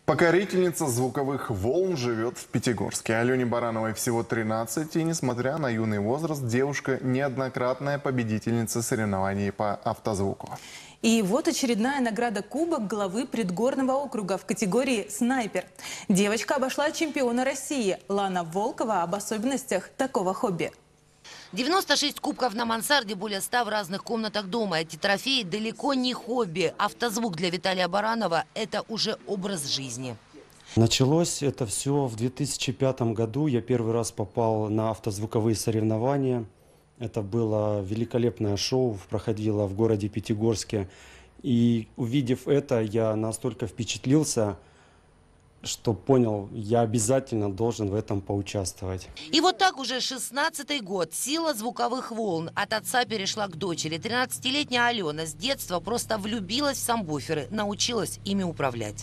Покорительница звуковых волн живет в Пятигорске. Алене Барановой всего 13, и несмотря на юный возраст, девушка неоднократная победительница соревнований по автозвуку. И вот очередная награда кубок главы предгорного округа в категории «Снайпер». Девочка обошла чемпиона России. Лана Волкова об особенностях такого хобби. 96 кубков на мансарде, более 100 в разных комнатах дома. Эти трофеи далеко не хобби. Автозвук для Виталия Баранова – это уже образ жизни. Началось это все в 2005 году. Я первый раз попал на автозвуковые соревнования. Это было великолепное шоу, проходило в городе Пятигорске. И увидев это, я настолько впечатлился, что понял, я обязательно должен в этом поучаствовать. И вот так уже 16-й год. Сила звуковых волн от отца перешла к дочери. 13-летняя Алена с детства просто влюбилась в самбуферы, научилась ими управлять.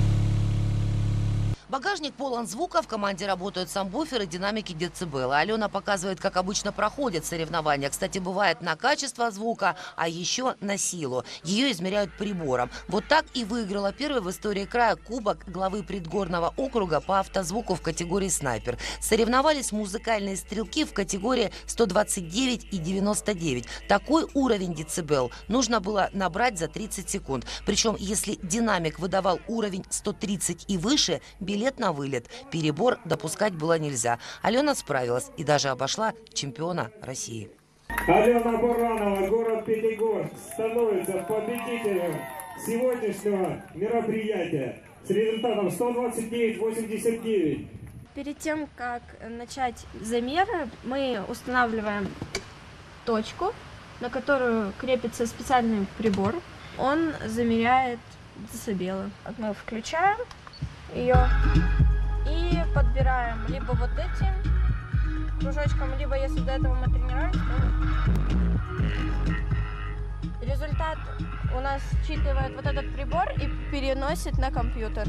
Багажник полон звука, в команде работают самбуферы, динамики, децибелы. Алена показывает, как обычно проходят соревнования. Кстати, бывает на качество звука, а еще на силу. Ее измеряют прибором. Вот так и выиграла первый в истории края кубок главы предгорного округа по автозвуку в категории «Снайпер». Соревновались музыкальные стрелки в категории 129 и 99. Такой уровень децибел нужно было набрать за 30 секунд. Причем, если динамик выдавал уровень 130 и выше, билет на вылет. Перебор допускать было нельзя. Алена справилась и даже обошла чемпиона России. Алена Баранова, город Пятигорск, становится победителем сегодняшнего мероприятия с результатом 129-89. Перед тем, как начать замеры, мы устанавливаем точку, на которую крепится специальный прибор. Он замеряет децибелы. Мы включаем ее и подбираем либо вот этим кружочком, либо если до этого мы тренировались, то результат у нас считывает вот этот прибор и переносит на компьютер.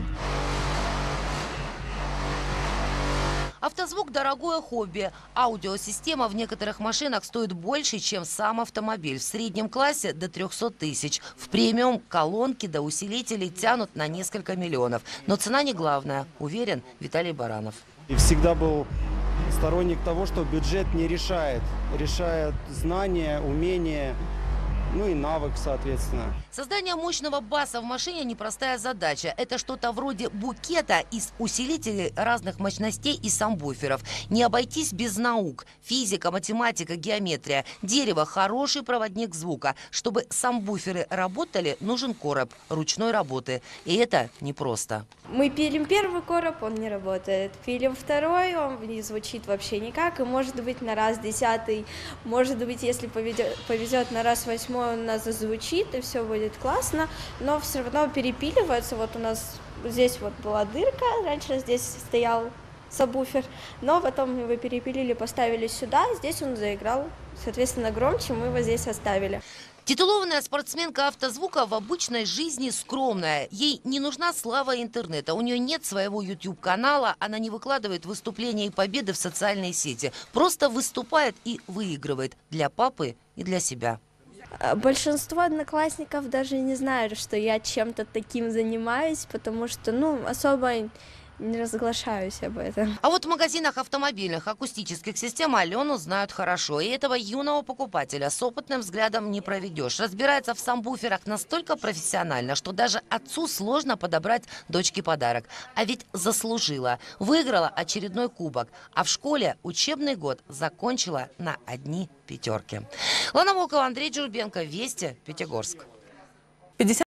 Автозвук – дорогое хобби. Аудиосистема в некоторых машинах стоит больше, чем сам автомобиль. В среднем классе до 300 тысяч. В премиум колонки до усилителей тянут на несколько миллионов. Но цена не главная, уверен Виталий Баранов. И всегда был сторонник того, что бюджет не решает. Решает знания, умения, ну и навык, соответственно. Создание мощного баса в машине – непростая задача. Это что-то вроде букета из усилителей разных мощностей и самбуферов. Не обойтись без наук. Физика, математика, геометрия. Дерево – хороший проводник звука. Чтобы самбуферы работали, нужен короб ручной работы. И это непросто. Мы пилим первый короб, он не работает. Пилим второй, он не звучит вообще никак. И может быть на раз 10, может быть, если повезет на раз 8, он у нас зазвучит, и все будет классно, но все равно перепиливается. Вот у нас здесь вот была дырка, раньше здесь стоял сабвуфер, но потом мы его перепилили, поставили сюда, здесь он заиграл, соответственно, громче, мы его здесь оставили. Титулованная спортсменка автозвука в обычной жизни скромная. Ей не нужна слава интернета. У нее нет своего YouTube-канала. Она не выкладывает выступления и победы в социальные сети. Просто выступает и выигрывает для папы и для себя. Большинство одноклассников даже не знают, что я чем-то таким занимаюсь, потому что, особо не разглашаюсь об этом. А вот в магазинах автомобильных акустических систем Алену знают хорошо. И этого юного покупателя с опытным взглядом не проведешь. Разбирается в самбуферах настолько профессионально, что даже отцу сложно подобрать дочке подарок. А ведь заслужила. Выиграла очередной кубок. А в школе учебный год закончила на одни пятерки. Лана Волкова, Андрей Джурбенко. Вести, Пятигорск.